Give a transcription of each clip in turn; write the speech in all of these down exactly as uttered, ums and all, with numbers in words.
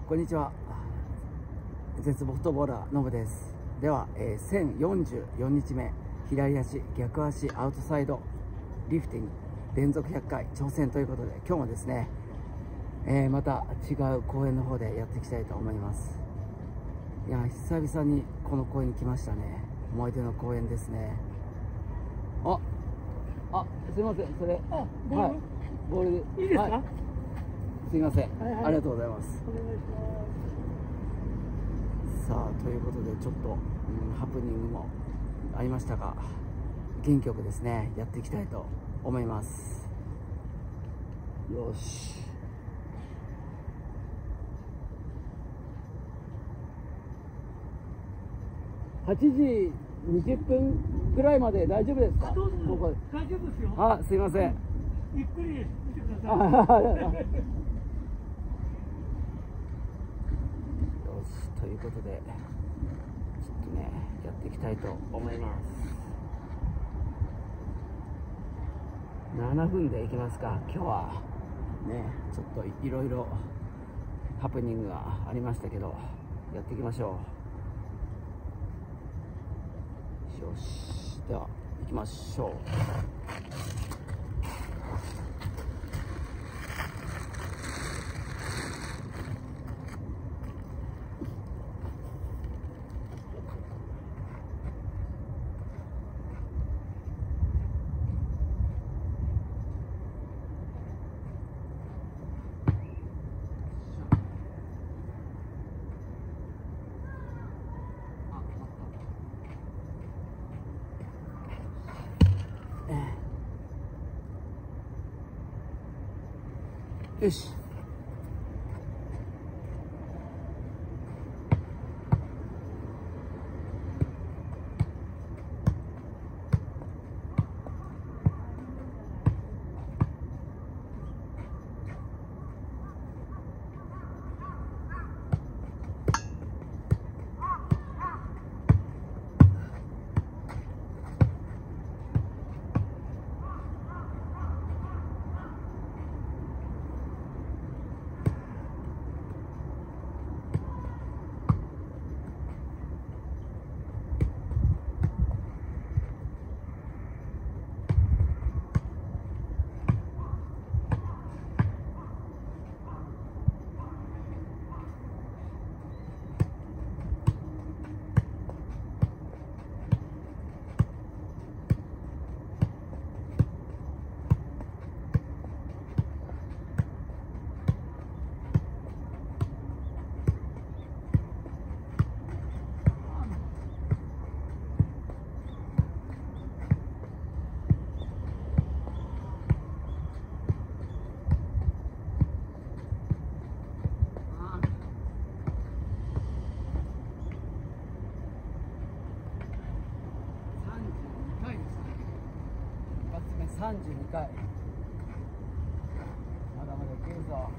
こんにちは。絶望フットボーラーのぶです。では、えー、せんよんじゅうよんにちめ左足逆足アウトサイドリフティング連続ひゃっかい挑戦ということで、今日もですね、えー、また違う公園の方でやっていきたいと思います。いや久々にこの公園に来ましたね。思い出の公園ですね。ああすいません、それあボール、 はい、ボールいいですか、 はい、すいません、 はいはい、 ありがとうございます。 お願いします。 さあということでちょっと、うん、ハプニングもありましたが、元気よくですねやっていきたいと思います。よし、はちじにじゅっぷんくらいまで大丈夫ですか？ どうぞここ大丈夫ですよ。 あ、すいません。 ゆっくり見てください。 よし、ということでちょっとねやっていきたいと思います。ななふんでいきますか。今日はねちょっといろいろハプニングがありましたけど、やっていきましょう。よし、では行きましょう。よし、さんじゅうにかい、まだまだいけるぞ。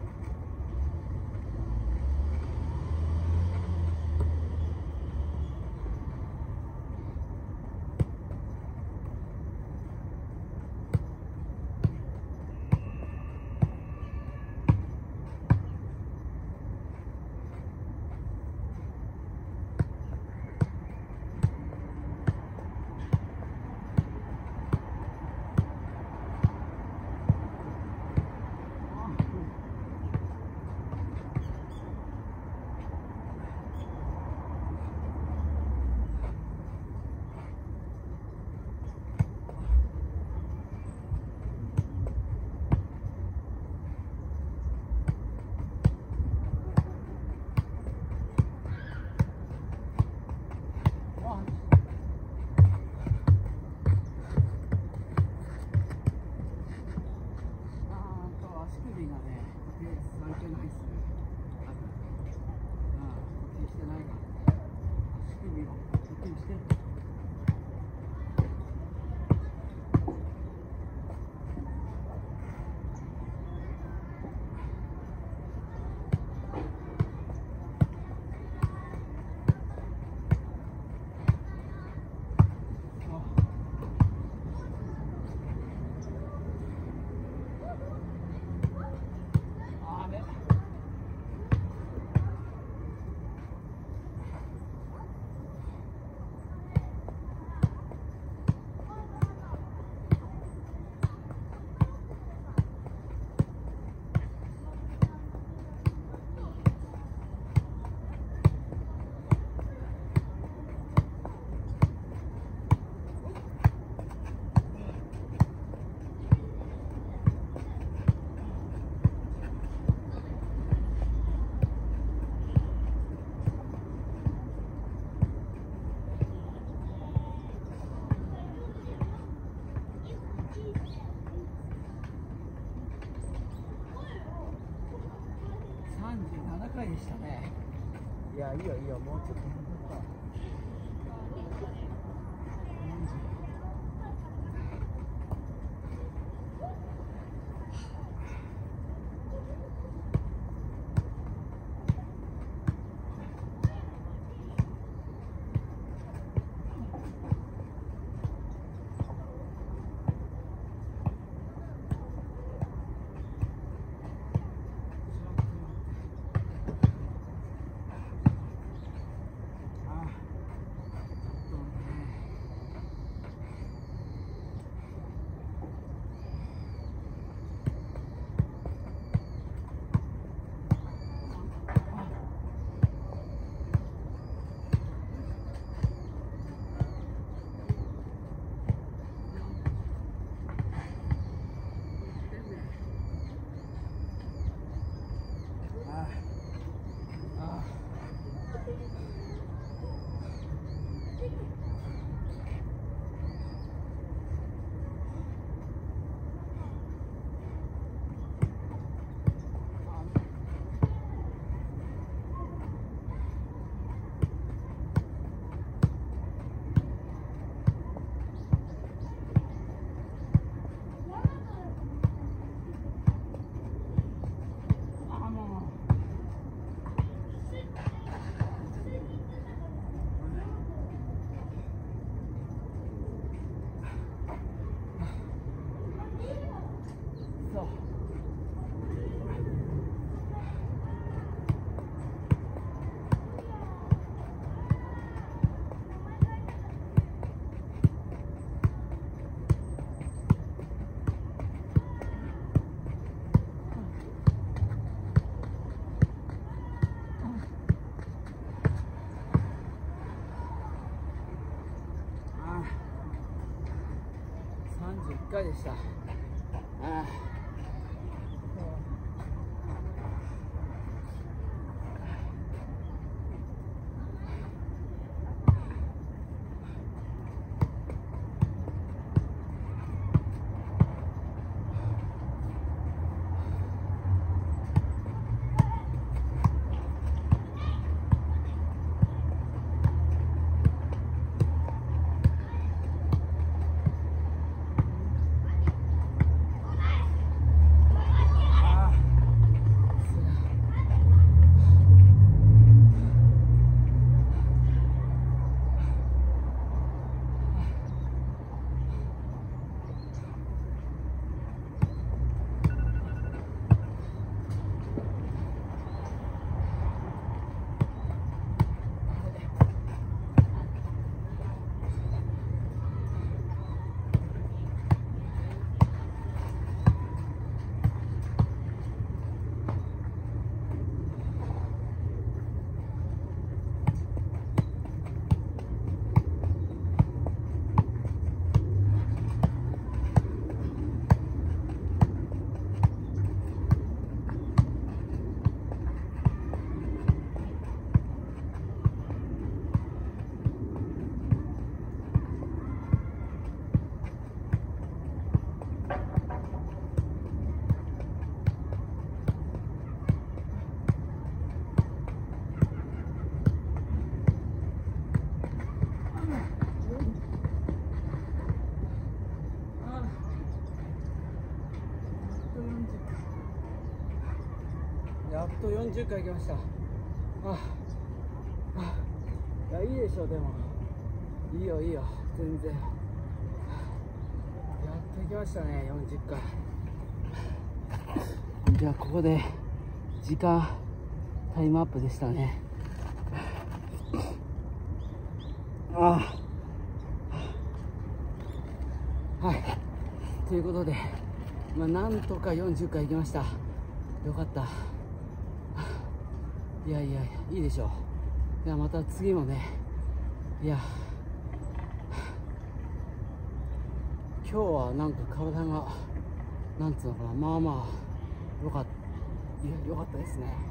回でしたね。いや、いいよいいよ、もうちょっと。さんじゅういっかいでした。ああやっとよんじゅっかい行きました。ああ、いやいいでしょ。でもいいよいいよ、全然やっと行きましたね、よんじゅっかい。じゃあここで時間タイムアップでしたね。ああ、はい、ということで、まあ、なんとかよんじゅっかい行きました。よかった。いやいやいや、いいでしょう。いや、また次もね、いや今日はなんか体がなんつうのかな、まあまあよかった、いやよかったですね。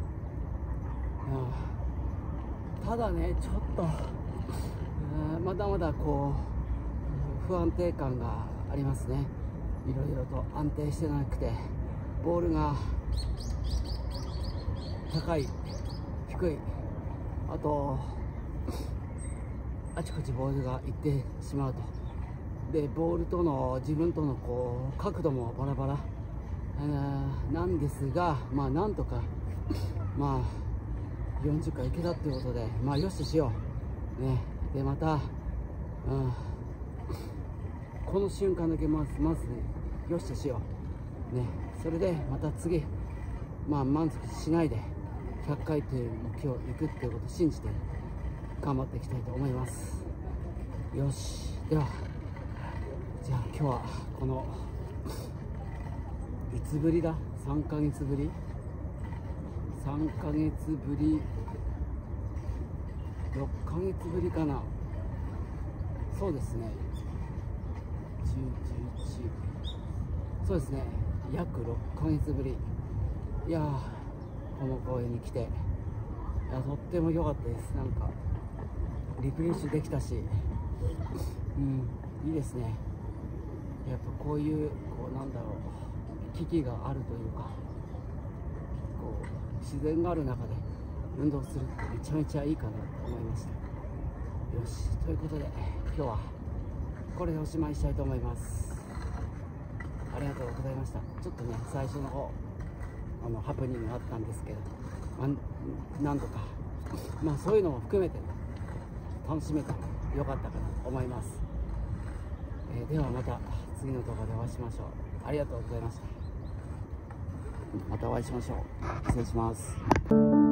うん、ただね、ちょっと、うん、まだまだこう不安定感がありますね。いろいろと安定してなくて、ボールが高い低い、あとあちこちボールが行ってしまうと。でボールとの自分とのこう角度もバラバラ、えー、なんですが、まあなんとかまあよんじゅっかいいけたっていうことで、まあよしとしようね。でまた、うん、この瞬間だけまずまずねよしとしようね。それでまた次、まあ満足しないでひゃっかいという目標に行くっていうことを信じて頑張っていきたいと思います。よし、ではじゃあ今日はこのいつぶりださんかげつぶりさんかげつぶりろっかげつぶりかな。そうですね、じゅう、じゅういち、そうですね、約ろっかげつぶり。いやー、この公園に来て、いやとっても良かったです。なんかリフレッシュできたし、うん、いいですね。やっぱこういうこうなんだろう、危機があるというか、こう自然がある中で運動するってめちゃめちゃいいかなと思いました。よし、ということで今日はこれでおしまいしたいと思います。ありがとうございました。ちょっとね最初の方あのハプニングがあったんですけど、まあ、なんとかまあそういうのも含めて、ね、楽しめてよかったかなと思います。えー、ではまた次の動画でお会いしましょう。ありがとうございました。またお会いしましょう。失礼します。